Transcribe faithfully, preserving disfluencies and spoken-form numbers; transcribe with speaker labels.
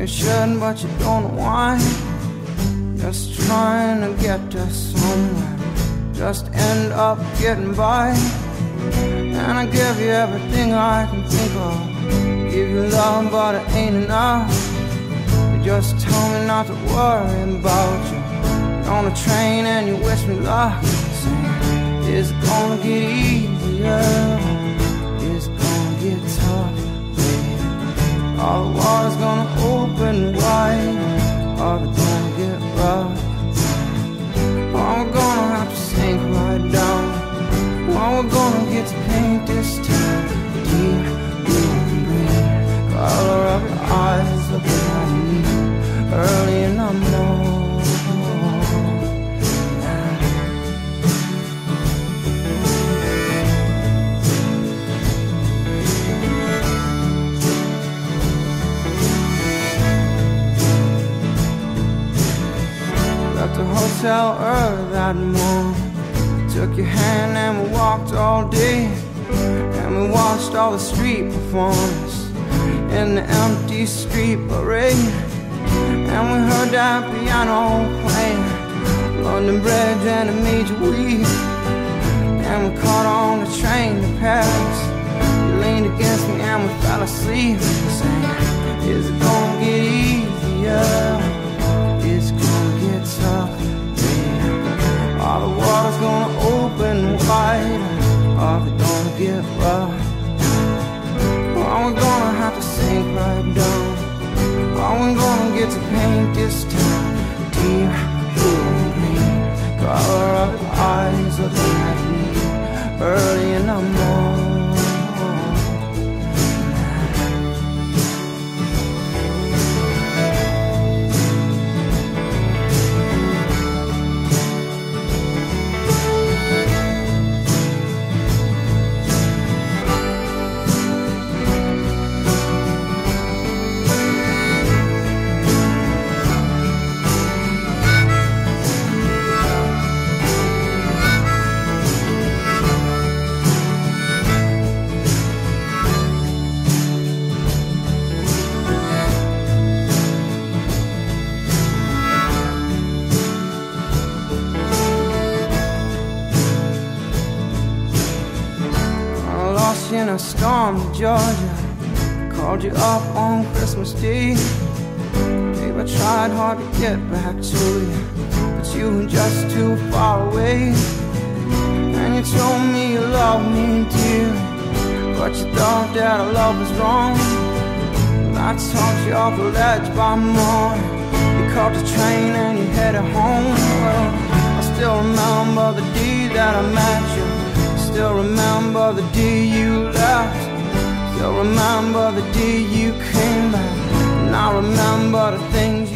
Speaker 1: you should, but you don't know why. Just trying to get to somewhere, just end up getting by. And I give you everything I can think of, give you love, but it ain't enough. You just tell me not to worry about you. You're on a train and you wish me luck, saying, is it gonna get easier? Is it gonna get tough, baby? All the water's gonna open wide, or it's gonna get rough. Oh, we're gonna have to sink right down. Oh, we're gonna get to paint this town deep blue green. Color of your eyes looking at me early in the morning. Left the hotel early that morning, took your hand and we walked all day, and we watched all the street performers in the empty street parade. And we heard that piano playing London Bridge and it made you weep. And we caught on the train to Paris. You leaned against me and we fell asleep, saying, is it gonna get easier? Is it gonna get tough? All the water's gonna open wide, or it's gonna get rough. Oh, we're gonna have to sink right down. Oh, we're gonna get to paint this town deep blue green. Color of your eyes looking at me early in the morning. In a storm to Georgia, called you up on Christmas Day. Babe, I tried hard to get back to you, but you were just too far away. And you told me you loved me dearly, but you thought that our love was wrong. And I talked you off the ledge by morning. You caught the train and you headed home. Well, I still remember the day that I met you, still remember the day you left, still remember the day you came back, and I remember the things you